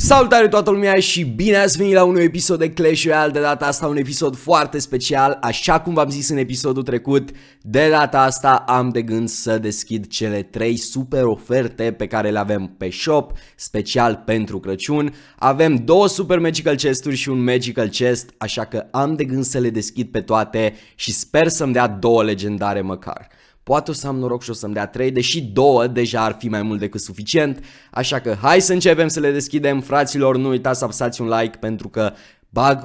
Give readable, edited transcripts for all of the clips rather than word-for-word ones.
Salutare toată lumea și bine ați venit la un nou episod de Clash Royale. De data asta un episod foarte special. Așa cum v-am zis în episodul trecut, de data asta am de gând să deschid cele 3 super oferte pe care le avem pe shop, special pentru Crăciun. Avem 2 super magical chesturi și un magical chest, așa că am de gând să le deschid pe toate și sper să-mi dea 2 legendare măcar. Poate o să am noroc și o să-mi dea 3, deși 2 deja ar fi mai mult decât suficient. Așa că hai să începem să le deschidem, fraților. Nu uitați să apăsați un like pentru că bag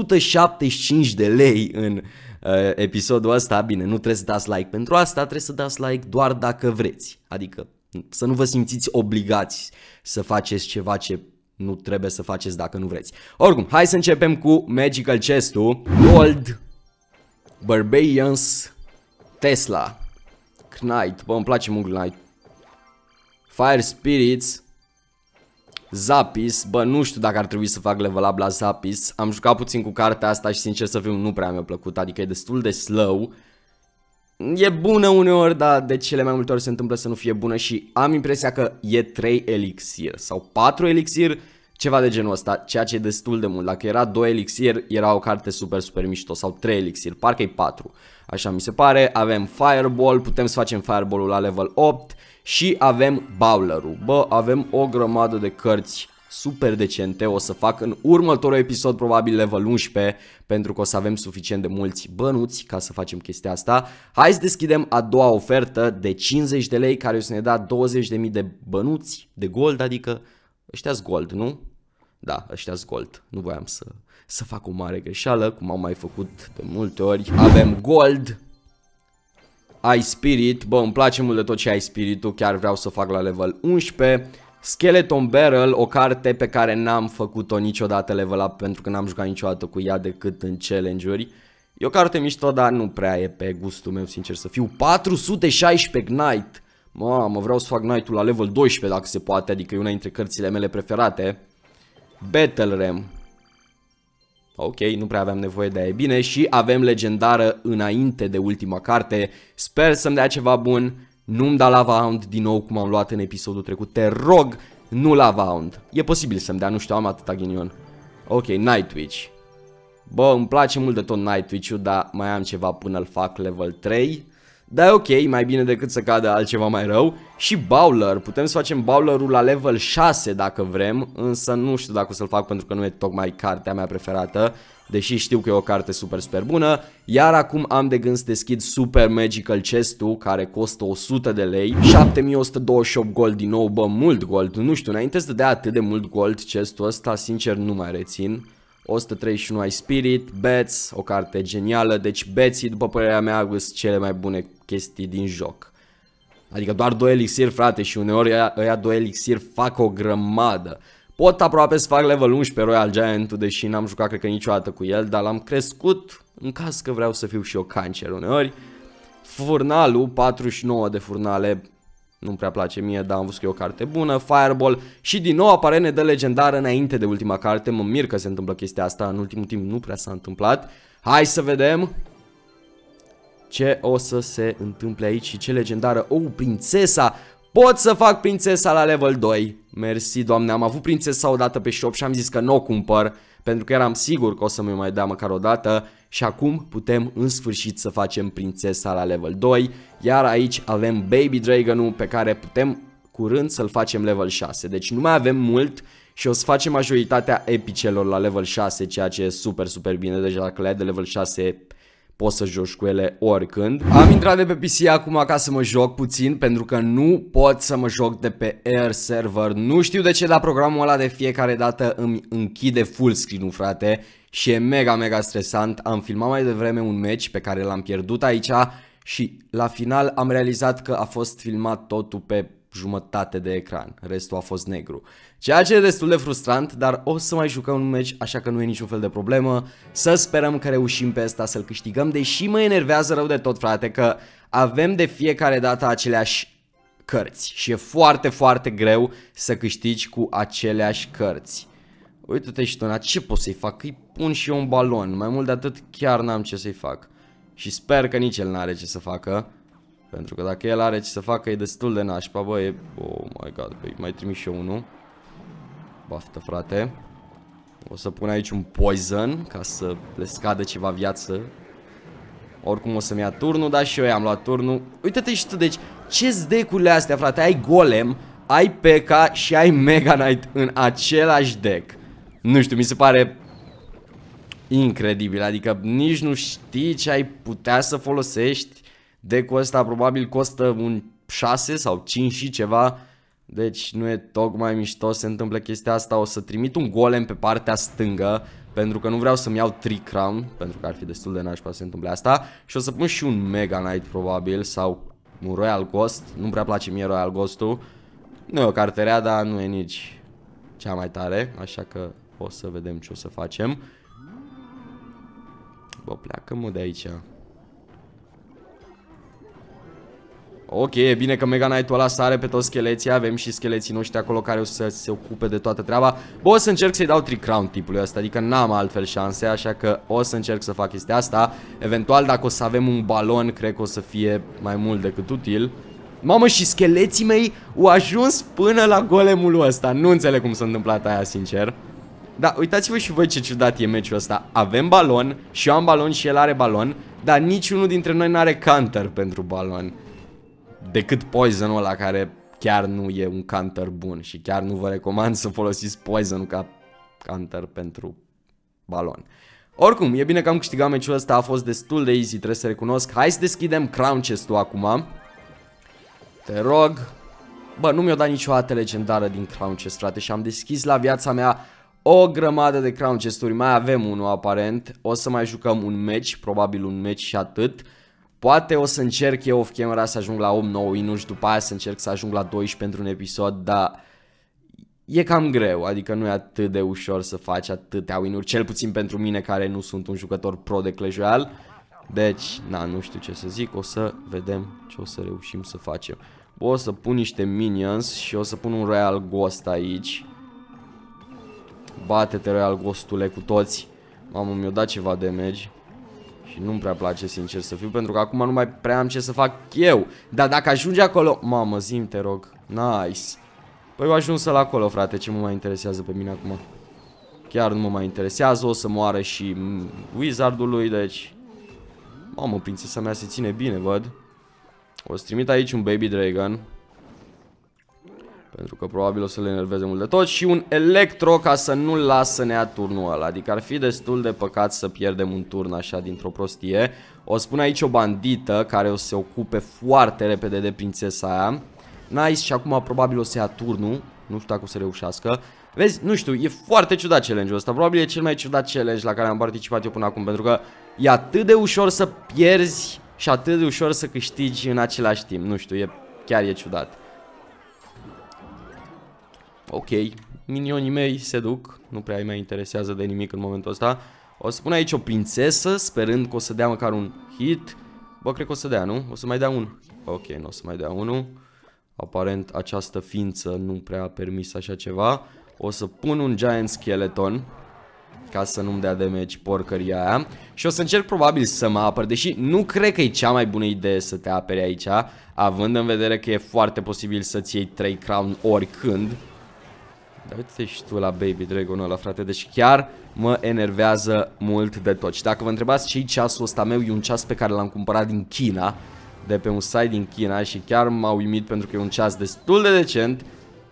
175 de lei în episodul ăsta. Bine, nu trebuie să dați like pentru asta, trebuie să dați like doar dacă vreți. Adică să nu vă simțiți obligați să faceți ceva ce nu trebuie să faceți dacă nu vreți. Oricum, hai să începem cu Magical Chest-ul. Gold, Barbarians, Tesla, Knight, bă, îmi place mult Knight, Fire Spirits, Zapis, bă, nu știu dacă ar trebui să fac level up la Zapis. Am jucat puțin cu cartea asta și sincer să fiu nu prea mi-a plăcut, adică e destul de slow. E bună uneori, dar de cele mai multe ori se întâmplă să nu fie bună și am impresia că e 3 elixir sau 4 elixir, ceva de genul ăsta, ceea ce e destul de mult. Dacă era 2 elixir, era o carte super mișto, sau 3 elixir, parcă e 4. Așa mi se pare. Avem Fireball, putem să facem Fireball-ul la level 8 și avem Bowler-ul. Bă, avem o grămadă de cărți super decente. O să fac în următorul episod probabil level 11 pentru că o să avem suficient de mulți bănuți ca să facem chestia asta. Hai să deschidem a doua ofertă de 50 de lei care o să ne dea 20.000 de bănuți de gold, adică ăștia-s gold, nu? Da, ăștia-s gold. Nu voiam să fac o mare greșeală, cum am mai făcut de multe ori. Avem Gold, Ice Spirit, bă, îmi place mult de tot ce Ice Spirit-ul, chiar vreau să fac la level 11. Skeleton Barrel, o carte pe care n-am făcut-o niciodată level up pentru că n-am jucat niciodată cu ea decât în challenge-uri. E o carte mișto, dar nu prea e pe gustul meu, sincer să fiu. 416 Knight, mamă, vreau să fac Knight-ul la level 12 dacă se poate, adică e una dintre cărțile mele preferate. Battle Ram. Ok, nu prea aveam nevoie de aia, bine. Și avem legendară înainte de ultima carte. Sper să-mi dea ceva bun. Nu-mi da Lava Hound din nou cum am luat în episodul trecut. Te rog, nu Lava Hound. E posibil să-mi dea, nu știu, am atâta ghinion. Ok, Nightwish. Bă, îmi place mult de tot Nightwish-ul, dar mai am ceva până îl fac level 3. Dar e ok, mai bine decât să cadă altceva mai rău. Și Bowler, putem să facem Bowler-ul la level 6 dacă vrem. Însă nu știu dacă o să-l fac pentru că nu e tocmai cartea mea preferată. Deși știu că e o carte super bună. Iar acum am de gând să deschid Super Magical Chest-ul care costă 100 de lei. 7128 gold din nou, bă, mult gold. Nu știu, înainte să dea atât de mult gold chest-ul ăsta, sincer nu mai rețin. 131 Ice Spirit, Bats, o carte genială. Deci Betsy, după părerea mea, sunt cele mai bune chestii din joc. Adică doar 2 elixir, frate, și uneori ăia 2 elixir fac o grămadă. Pot aproape să fac level 11 Royal Giant-ul, deși n-am jucat cred că niciodată cu el, dar l-am crescut în caz că vreau să fiu și eu cancer uneori. Furnalul, 49 de furnale, nu-mi prea place mie, dar am văzut că e o carte bună. Fireball și din nou apare ne dă legendară înainte de ultima carte. Mă mir că se întâmplă chestia asta, în ultimul timp nu prea s-a întâmplat. Hai să vedem ce o să se întâmple aici și ce legendară. Oh, prințesa! Pot să fac prințesa la level 2. Mersi, doamne, am avut prințesa odată pe shop și am zis că nu o cumpăr pentru că eram sigur că o să mi mai dea măcar o dată. Și acum putem în sfârșit să facem prințesa la level 2. Iar aici avem Baby Dragon-ul pe care putem curând să-l facem level 6. Deci nu mai avem mult și o să facem majoritatea epicelor la level 6, ceea ce e super bine. Deja dacă le ai de level 6 poți să joci cu ele oricând. Am intrat de pe PC acum ca să mă joc puțin pentru că nu pot să mă joc de pe Air Server. Nu știu de ce, dar programul ăla de fiecare dată îmi închide full screen-ul, frate. Și e mega stresant. Am filmat mai devreme un match pe care l-am pierdut aici și la final am realizat că a fost filmat totul pe jumătate de ecran. Restul a fost negru. Ceea ce e destul de frustrant, dar o să mai jucăm un match, așa că nu e niciun fel de problemă. Să sperăm că reușim pe ăsta să-l câștigăm, deși mă enervează rău de tot, frate, că avem de fiecare dată aceleași cărți și e foarte greu să câștigi cu aceleași cărți. Uite-te și tu, ce pot să-i fac? Îi pun și eu un balon, mai mult de atât chiar n-am ce să-i fac. Și sper că nici el n-are ce să facă. Pentru că dacă el are ce să facă e destul de nașpa, bă, e... Oh my god, băi, mai trimis și eu unul. Baftă, frate. O să pun aici un poison ca să le scadă ceva viață. Oricum o să-mi ia turnul, dar și eu i-am luat turnul. Uite-te și tu, deci ce-s deck-urile astea, frate? Ai Golem, ai P.E.K.K.A și ai Mega Knight în același deck. Nu știu, mi se pare incredibil, adică nici nu știi ce ai putea să folosești. Deck-ul ăsta probabil costă un 6 sau 5 și ceva. Deci nu e tocmai mișto să se întâmple chestia asta. O să trimit un Golem pe partea stângă, pentru că nu vreau să-mi iau 3 crown, pentru că ar fi destul de nașpa să se întâmple asta. Și o să pun și un Mega Knight probabil, sau un Royal Ghost. Nu-mi prea place mie Royal Ghost-ul. Nu e o carte rea, dar nu e nici cea mai tare, așa că o să vedem ce o să facem. Bă, pleacă-mă de aici. Ok, e bine că Mega Knight-ul ăla sare pe toți scheleții. Avem și scheleții noștri acolo care o să se ocupe de toată treaba. Bă, o să încerc să-i dau 3 crown tipului ăsta, adică n-am altfel șanse, așa că o să încerc să fac chestia asta. Eventual, dacă o să avem un balon, cred că o să fie mai mult decât util. Mamă, și scheleții mei au ajuns până la golemul ăsta. Nu înțeleg cum s-a întâmplat aia, sincer. Da, uitați-vă și voi ce ciudat e meciul ăsta. Avem balon, și eu am balon și el are balon, dar niciunul dintre noi n-are counter pentru balon. Decât poison-ul ăla, care chiar nu e un counter bun. Și chiar nu vă recomand să folosiți poison-ul ca counter pentru balon. Oricum, e bine că am câștigat meciul ăsta. A fost destul de easy, trebuie să recunosc. Hai să deschidem crown chest-ul acum. Te rog. Bă, nu mi-o dat niciodată legendară din crown chest, frate. Și am deschis la viața mea o grămadă de crown chest-uri. Mai avem unul aparent. O să mai jucăm un match, probabil un match și atât. Poate o să încerc eu off camera să ajung la 8-9 win-uri și după aia să încerc să ajung la 12 pentru un episod, dar e cam greu, adică nu e atât de ușor să faci atâtea win-uri, cel puțin pentru mine care nu sunt un jucător pro de Clash Royale. Deci, na, nu știu ce să zic, o să vedem ce o să reușim să facem. Bă, o să pun niște minions și o să pun un Royal Ghost aici. Bate-te, Royal Ghostule, cu toți. Mamă, mi-a dat ceva damage. Și nu-mi prea place, sincer să fiu, pentru că acum nu mai prea am ce să fac eu. Dar dacă ajunge acolo... Mamă, zi-mi, te rog. Nice. Păi eu ajuns la acolo, frate, ce mă mai interesează pe mine acum? Chiar nu mă mai interesează, o să moară și wizardul lui, deci... Mamă, prințesa mea se ține bine, văd. O să trimit aici un Baby Dragon, pentru că probabil o să le enerveze mult de tot. Și un Electro ca să nu-l las să ne ia turnul ăla. Adică ar fi destul de păcat să pierdem un turn așa dintr-o prostie. O să pun aici o bandită care o să se ocupe foarte repede de prințesa aia. Nice, și acum probabil o să ia turnul. Nu știu dacă o să reușească. Vezi, nu știu, e foarte ciudat challenge-ul ăsta. Probabil e cel mai ciudat challenge la care am participat eu până acum, pentru că e atât de ușor să pierzi și atât de ușor să câștigi în același timp. Nu știu, chiar e ciudat. Ok, minionii mei se duc, nu prea îi mai interesează de nimic în momentul ăsta. O să pun aici o prințesă, sperând că o să dea măcar un hit. Bă, cred că o să dea, nu? O să mai dea un. Ok, nu o să mai dea unul. Aparent această ființă nu prea a permis așa ceva. O să pun un Giant Skeleton, ca să nu-mi dea damage porcăria aia. Și o să încerc probabil să mă apăr, deși nu cred că e cea mai bună idee să te aperi aici, având în vedere că e foarte posibil să-ți iei 3 crown oricând. Dar uite-te și tu la Baby Dragon-ul ăla, frate, deci chiar mă enervează mult de tot. Și dacă vă întrebați ce-i ceasul ăsta meu, e un ceas pe care l-am cumpărat din China, de pe un site din China, și chiar m-a uimit pentru că e un ceas destul de decent.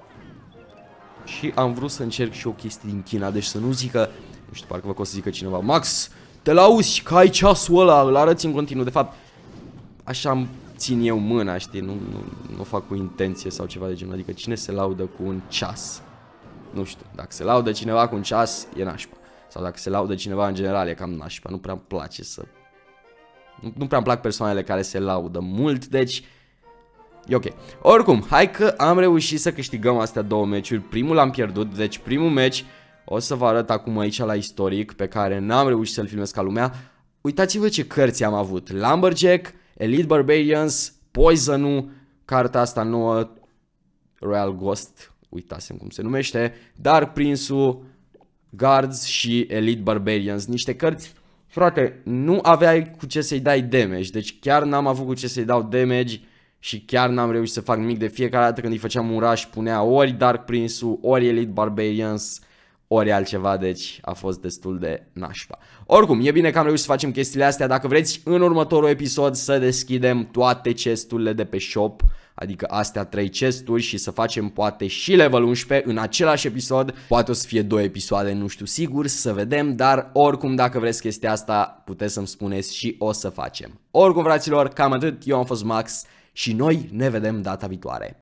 Și am vrut să încerc și o chestie din China, deci să nu zică, nu știu, parcă vă că o să zică cineva: Max, te lauzi că ai ceasul ăla, îl arăți în continuu. De fapt, așa îmi țin eu mâna, știi, nu fac cu intenție sau ceva de genul. Adică cine se laudă cu un ceas? Nu știu, dacă se laudă cineva cu un ceas, e nașpa. Sau dacă se laudă cineva în general, e cam nașpa. Nu prea îmi place să... Nu prea îmi plac persoanele care se laudă mult, deci... E ok. Oricum, hai că am reușit să câștigăm astea două meciuri. Primul l-am pierdut, deci primul meci o să vă arăt acum aici la istoric, pe care n-am reușit să-l filmez ca lumea. Uitați-vă ce cărți am avut: Lumberjack, Elite Barbarians, Poison-ul, cartea asta nouă, Royal Ghost, uitasem cum se numește, Dark Prince-ul, Guards și Elite Barbarians. Niște cărți, frate, nu aveai cu ce să-i dai damage, deci chiar n-am avut cu ce să-i dau damage și chiar n-am reușit să fac nimic. De fiecare dată când îi făceam un rush punea ori Dark Prince-ul, ori Elite Barbarians, ori altceva, deci a fost destul de nașpa. Oricum, e bine că am reușit să facem chestiile astea. Dacă vreți în următorul episod să deschidem toate chesturile de pe shop, adică astea 3 chesturi, și să facem poate și level 11 în același episod. Poate o să fie 2 episoade, nu știu sigur, să vedem, dar oricum dacă vreți chestia asta puteți să-mi spuneți și o să facem. Oricum, fraților, cam atât, eu am fost Max și noi ne vedem data viitoare.